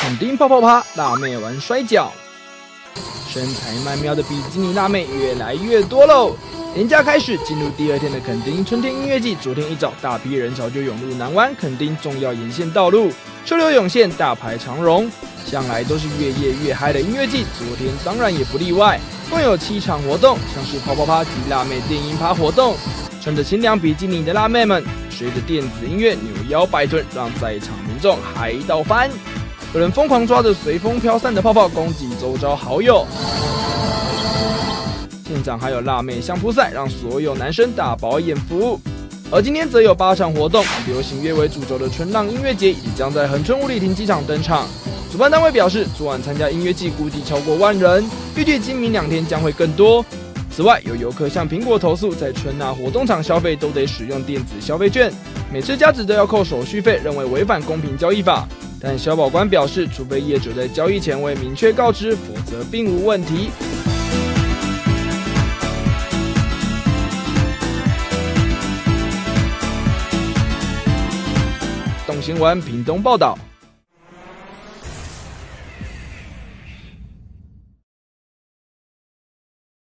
垦丁泡泡趴，辣妹玩摔跤。身材曼妙的比基尼辣妹越来越多喽！连假开始，进入第2天的垦丁春天音乐季，昨天一早，大批人潮就涌入南湾垦丁重要沿线道路，车流涌现，大排长龙。向来都是越夜越嗨的音乐季，昨天当然也不例外，共有7场活动，像是泡泡趴及辣妹电音趴活动。穿着清凉比基尼的辣妹们，随着电子音乐扭腰摆臀，让在场民众嗨到翻。有人疯狂抓着随风飘散的泡泡攻击周遭好友，现场还有辣妹相扑赛，让所有男生大饱眼福。而今天则有8场活动，以流行乐为主轴的春浪音乐节也将在恒春五里亭机场登场。主办单位表示，昨晚参加音乐季估计超过1万人，预计今明2天将会更多。此外，有游客向苹果投诉，在春娜活动场消费都得使用电子消费券，每次加值都要扣手续费，认为违反公平交易法。但消保官表示，除非业者在交易前未明确告知，否则并无问题。动新闻屏东报道。